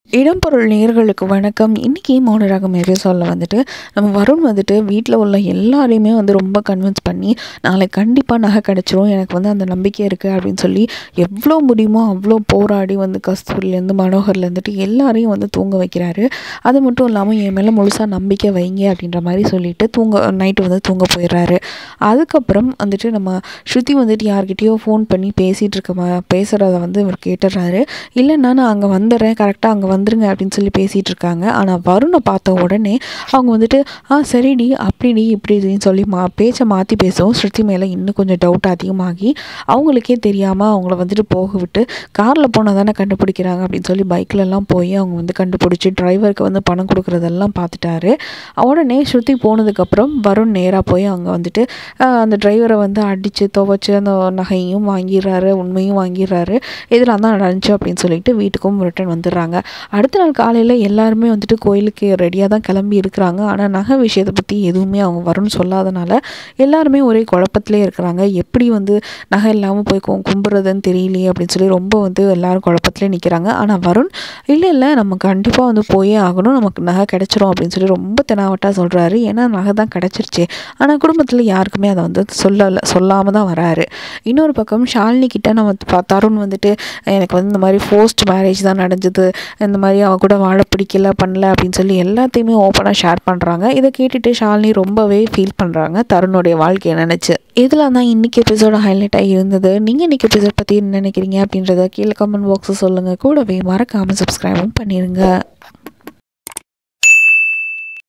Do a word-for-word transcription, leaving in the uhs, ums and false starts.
இடம்பொருள் நேயர்களுக்கு வணக்கம். இன்றைக்கி மௌனராகம் எபிசோடில் வந்துட்டு நம்ம வருண் வந்துட்டு வீட்டில் உள்ள எல்லாரையுமே வந்து ரொம்ப கன்வின்ஸ் பண்ணி நாளைக்கு கண்டிப்பாக நகை கிடச்சிரும், எனக்கு வந்து அந்த நம்பிக்கை இருக்குது அப்படின்னு சொல்லி எவ்வளோ முடியுமோ அவ்வளோ போராடி வந்து கஸ்தூரிலேருந்து மனோகர்லேருந்துட்டு எல்லாரையும் வந்து தூங்க வைக்கிறாரு. அது மட்டும் இல்லாமல் என் மேலே முழுசாக நம்பிக்கை வைங்க அப்படின்ற மாதிரி சொல்லிவிட்டு தூங்க நைட்டு வந்து தூங்க போயிடுறாரு. அதுக்கப்புறம் வந்துட்டு நம்ம ஸ்ருதி வந்துட்டு யார்கிட்டயோ ஃபோன் பண்ணி பேசிகிட்டு இருக்க பேசுகிறத வந்து இவர் கேட்டுடுறாரு. இல்லைன்னா நான் அங்கே வந்துடுறேன், கரெக்டாக அங்கே வந்துருங்க அப்படின்னு சொல்லி பேசிகிட்டு இருக்காங்க. ஆனால் வருணை பார்த்த உடனே அவங்க வந்துட்டு ஆ சரிடி அப்படிடி இப்படின்னு சொல்லி மா பேச்சை மாற்றி பேசவும் ஸ்ருதி மேலே இன்னும் கொஞ்சம் டவுட் அதிகமாகி அவங்களுக்கே தெரியாமல் அவங்கள வந்துட்டு போக விட்டு காரில் போனால் தானே கண்டுபிடிக்கிறாங்க அப்படின்னு சொல்லி பைக்லலாம் போய் அவங்க வந்து கண்டுபிடிச்சி டிரைவருக்கு வந்து பணம் கொடுக்குறதெல்லாம் பார்த்துட்டாரு. உடனே ஸ்ருதி போனதுக்கப்புறம் வருண் நேராக போய் அங்கே வந்துட்டு அந்த டிரைவரை வந்து அடித்து துவைச்சி அந்த நகையும் வாங்கிடுறாரு, உண்மையும் வாங்கிடுறாரு. இதெல்லாம் தான் நடந்துச்சு அப்படின்னு சொல்லிட்டு வீட்டுக்கும் ரிட்டர்ன் வந்துடுறாங்க. அடுத்த நாள் காலையில் எல்லாருமே வந்துட்டு கோயிலுக்கு ரெடியாக தான் கிளம்பி இருக்கிறாங்க. ஆனால் நகை விஷயத்தை பற்றி எதுவுமே அவங்க வரும்னு சொல்லாதனால எல்லாருமே ஒரே குழப்பத்திலே இருக்கிறாங்க. எப்படி வந்து நகை இல்லாமல் போய் கும்பிட்றதுன்னு தெரியலையே அப்படின்னு சொல்லி ரொம்ப வந்து எல்லாரும் குழப்பத்திலே நிற்கிறாங்க. ஆனால் வருண் இல்லை இல்லை நம்ம கண்டிப்பாக வந்து போயே ஆகணும், நமக்கு நகை கிடச்சிரும் அப்படின்னு சொல்லி ரொம்ப தெனாவட்டாக சொல்கிறாரு. ஏன்னா நகை தான் கிடச்சிருச்சு. ஆனால் குடும்பத்தில் யாருக்குமே அதை வந்து சொல்லலை சொல்லாமல் தான் வராரு. இன்னொரு பக்கம் ஷாலினி கிட்ட நம்ம தருண் வந்துட்டு எனக்கு வந்து இந்த மாதிரி ஃபோர்ஸ்ட் மேரேஜ் தான் நடந்தது, இந்த மாதிரி அவ கூட வாழ பிடிக்கல பண்ணல அப்படின்னு சொல்லி எல்லாத்தையுமே ஓப்பனாக ஷேர் பண்ணுறாங்க. இதை கேட்டுட்டு ஷாலினி ரொம்பவே ஃபீல் பண்ணுறாங்க தருணுடைய வாழ்க்கையை நினச்சி. இதில் தான் இன்றைக்கி எபிசோட ஹைலைட்டாக இருந்தது. நீங்கள் இன்றைக்கி எபிசோட் பற்றி என்ன நினைக்கிறீங்க அப்படின்றத கீழே கமெண்ட் பாக்ஸை சொல்லுங்கள். கூடவே மறக்காமல் சப்ஸ்கிரைபும் பண்ணிடுங்க.